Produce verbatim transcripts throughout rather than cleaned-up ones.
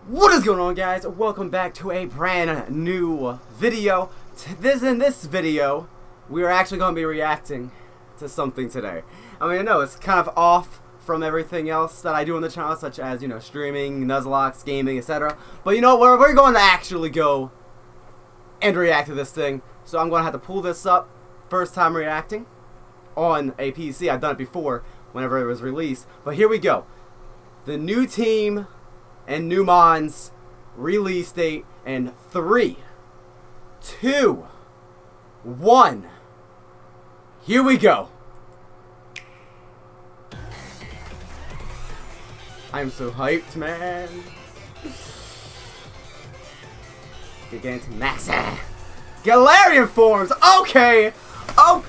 What is going on, guys? Welcome back to a brand new video. This in this video, we are actually going to be reacting to something today. I mean, I know it's kind of off from everything else that I do on the channel, such as, you know, streaming, Nuzlockes, gaming, et cetera. But you know, we're, we're going to actually go and react to this thing. So I'm going to have to pull this up. First time reacting on a P C. I've done it before whenever it was released. But here we go. The new team and new mons release date in three, two, one. Here we go. I'm so hyped, man. Gigantic Maxa. Galarian forms. Okay. Oh.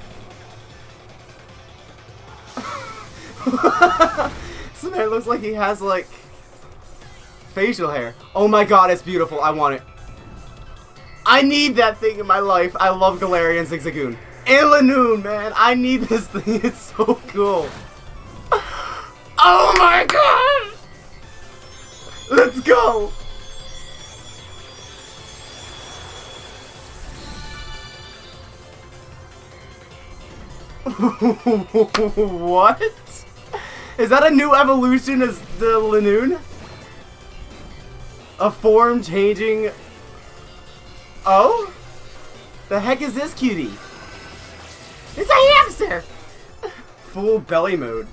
This man looks like he has like facial hair. Oh my god, it's beautiful. I want it. I need that thing in my life. I love Galarian Zigzagoon. And Lanoon, man. I need this thing. It's so cool. Oh my god! Let's go! What? Is that a new evolution as the Lanoon? A form changing. Oh? The heck is this cutie? It's a hamster! Full belly mode.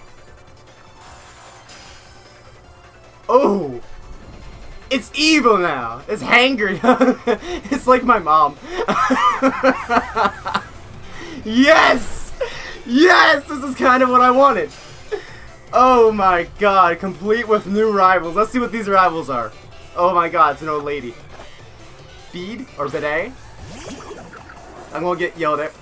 Oh! It's evil now! It's hangry! It's like my mom. Yes! Yes! This is kind of what I wanted. Oh my god, complete with new rivals. Let's see what these rivals are. Oh my god, it's an old lady. Bead or bidet? I'm gonna get yelled at.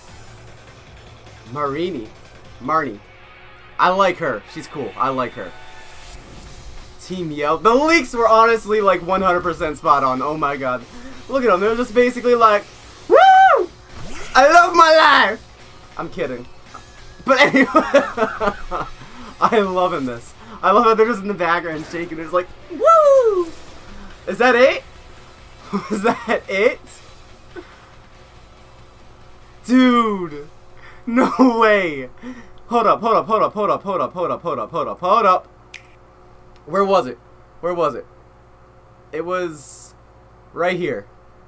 Marini. Marnie. I like her. She's cool. I like her. Team Yell. The leaks were honestly like one hundred percent spot on. Oh my god. Look at them. They're just basically like, woo! I love my life! I'm kidding. But anyway. I love in this. I love how they're just in the background shaking. It's like, woo! Is that it? Was that it? Dude. No way. Hold up, hold up, hold up, hold up, hold up, hold up, hold up, hold up, hold up. Where was it? Where was it? It was right here.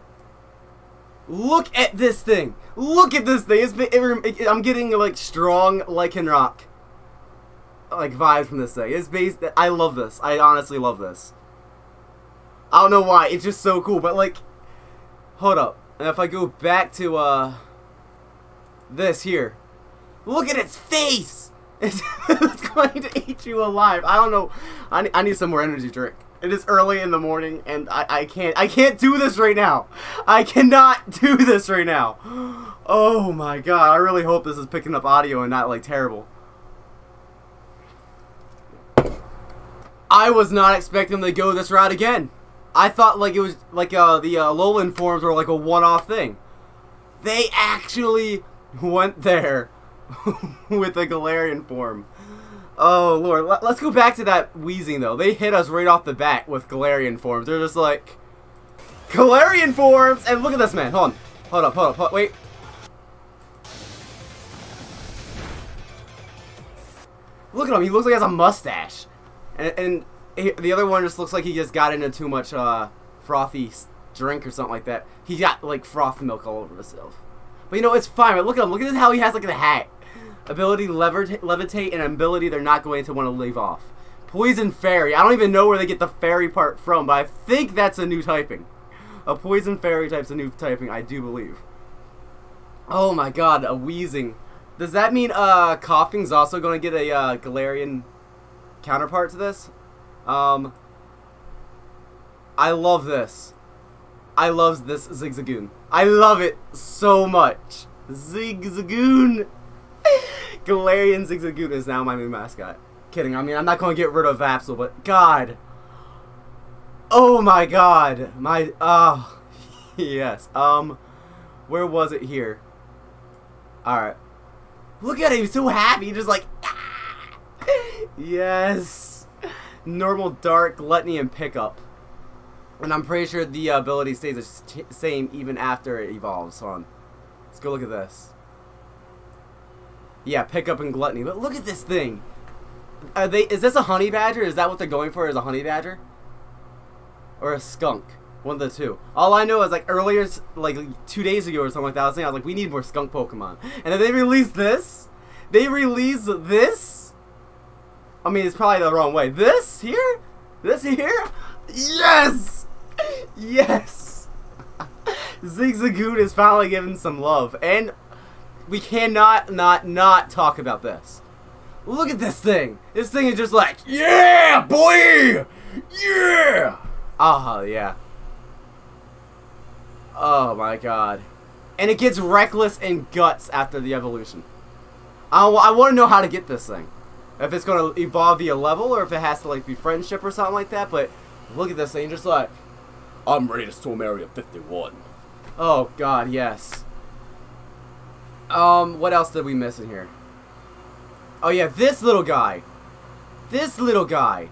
Look at this thing. Look at this thing. It's been, it, it, I'm getting like strong Lycanroc like vibes from this thing. It's based. I love this. I honestly love this. I don't know why. It's just so cool. But like, hold up. And if I go back to uh this here, look at its face. It's, it's going to eat you alive. I don't know. I need, I need some more energy drink. It is early in the morning, and I I can't I can't do this right now. I cannot do this right now. Oh my god. I really hope this is picking up audio and not like terrible. I was not expecting them to go this route again. I thought like it was like uh, the uh, Alolan forms were like a one-off thing. They actually went there with the Galarian form. Oh lord, L let's go back to that wheezing though. They hit us right off the bat with Galarian forms. They're just like, Galarian forms! And look at this man. Hold on. Hold up, hold up, hold up. Wait. Look at him. He looks like he has a mustache. And, and he, the other one just looks like he just got into too much uh, frothy drink or something like that. He got like froth milk all over himself. But you know, it's fine. But look at him. Look at how he has like the hat. Ability levitate, levitate and ability they're not going to want to leave off. Poison Fairy. I don't even know where they get the fairy part from, but I think that's a new typing. A Poison Fairy type's a new typing, I do believe. Oh my god, a wheezing. Does that mean uh, coughing's also going to get a uh, Galarian counterpart to this? Um, I love this. I love this Zigzagoon. I love it so much. Zigzagoon. Galarian Zigzagoon is now my new mascot. Kidding. I mean, I'm not going to get rid of Vapsel, but God. Oh my God. My, oh, yes. Um, where was it here? Alright. Look at him, he's so happy, he's just like, ah! Yes! normal, dark, gluttony, and pickup. And I'm pretty sure the uh, ability stays the same even after it evolves. Hold on. Let's go look at this. Yeah, pickup and gluttony. But look at this thing. Are they? Is this a honey badger? Is that what they're going for? Is a honey badger? Or a skunk? One of the two. All I know is like earlier, like two days ago or something like that, I was saying, I was like, we need more skunk Pokemon. And then they released this. They released this. I mean, it's probably the wrong way. This here? This here? Yes! Yes! Zigzagoon is finally given some love. And we cannot not not talk about this. Look at this thing. This thing is just like, yeah, boy! Yeah! Ah, uh, yeah. Oh my god. And it gets reckless and guts after the evolution. I, I want to know how to get this thing. If it's going to evolve via level or if it has to like be friendship or something like that. But look at this thing, just like, I'm ready to storm Area fifty-one. Oh god, yes. Um, what else did we miss in here? Oh yeah, this little guy. This little guy.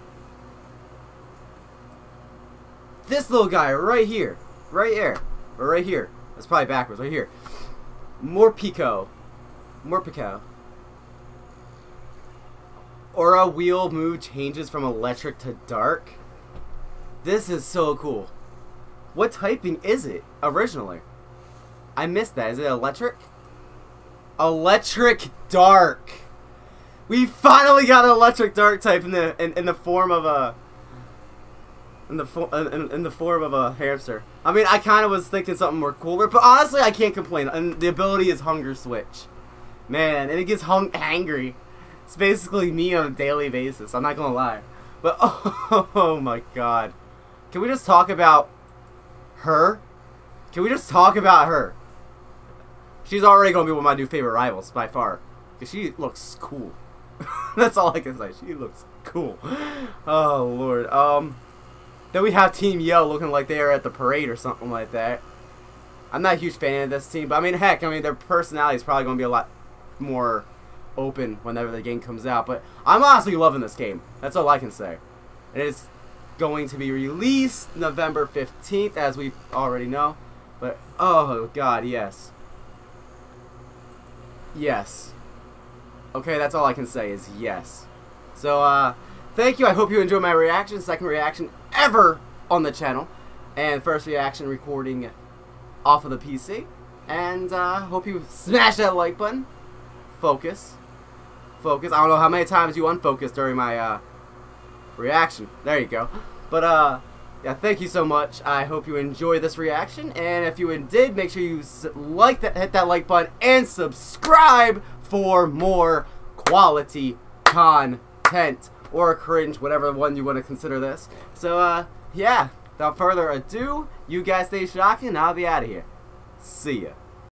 This little guy right here. Right here. Or right here. That's probably backwards. Right here. Morpeko. Morpeko. Aura wheel move changes from electric to dark. This is so cool. What typing is it originally? I missed that. Is it electric? Electric dark. We finally got an electric dark type in the in, in the form of a in the fo in, in the form of a hamster. I mean, I kind of was thinking something more cooler, but honestly, I can't complain. And the ability is Hunger Switch, man, and it gets hung angry. It's basically me on a daily basis. I'm not gonna lie, but oh, oh my god, can we just talk about her? Can we just talk about her? She's already gonna be one of my new favorite rivals by far, because she looks cool. That's all I can say. She looks cool. Oh lord. Um. Then we have Team Yo looking like they are at the parade or something like that. I'm not a huge fan of this team, but I mean, heck, I mean, their personality is probably going to be a lot more open whenever the game comes out. But I'm honestly loving this game. That's all I can say. It is going to be released November fifteenth, as we already know. But, oh, God, yes. Yes. Okay, that's all I can say is yes. So, uh, thank you. I hope you enjoyed my reaction. Second reaction ever on the channel. And first reaction recording off of the P C. And, uh, hope you smash that like button. Focus. Focus. I don't know how many times you unfocused during my, uh, reaction. There you go. But, uh, yeah, thank you so much. I hope you enjoyed this reaction. And if you did, make sure you like that, hit that like button, and subscribe for more quality content. Or cringe, whatever one you want to consider this. So, uh, yeah. Without further ado, you guys stay shocking, and I'll be out of here. See ya.